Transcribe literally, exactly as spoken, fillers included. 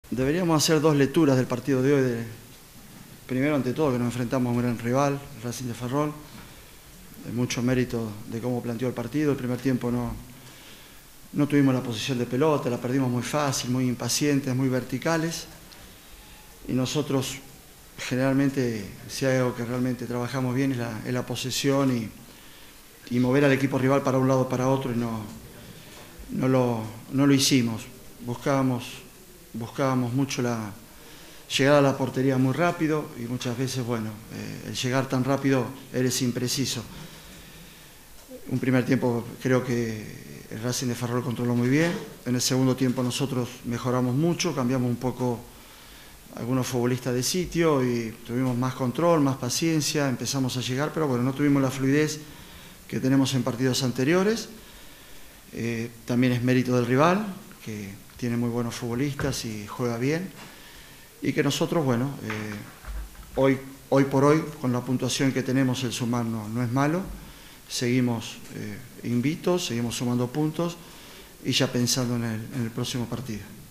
Deberíamos hacer dos lecturas del partido de hoy. De, primero, ante todo, que nos enfrentamos a un gran rival, el Racing de Ferrol. De mucho mérito de cómo planteó el partido. El primer tiempo no, no tuvimos la posición de pelota, la perdimos muy fácil, muy impacientes, muy verticales. Y nosotros, generalmente, si hay algo que realmente trabajamos bien es la, es la posesión y, y mover al equipo rival para un lado o para otro, y no, no, lo, no lo hicimos. Buscábamos... Buscábamos mucho la llegar a la portería muy rápido y muchas veces, bueno, eh, el llegar tan rápido eres impreciso. Un primer tiempo creo que el Racing de Ferrol controló muy bien. En el segundo tiempo nosotros mejoramos mucho, cambiamos un poco algunos futbolistas de sitio y tuvimos más control, más paciencia, empezamos a llegar, pero bueno, no tuvimos la fluidez que tenemos en partidos anteriores. Eh, también es mérito del rival, que tiene muy buenos futbolistas y juega bien, y que nosotros, bueno, eh, hoy, hoy por hoy, con la puntuación que tenemos, el sumar no, no es malo, seguimos eh, invitos, seguimos sumando puntos y ya pensando en el, en el próximo partido.